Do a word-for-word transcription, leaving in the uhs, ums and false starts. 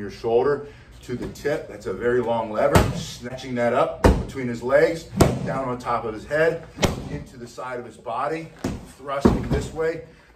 your shoulder to the tip. That's a very long lever. Snatching that up between his legs, down on top of his head, into the side of his body, thrusting this way.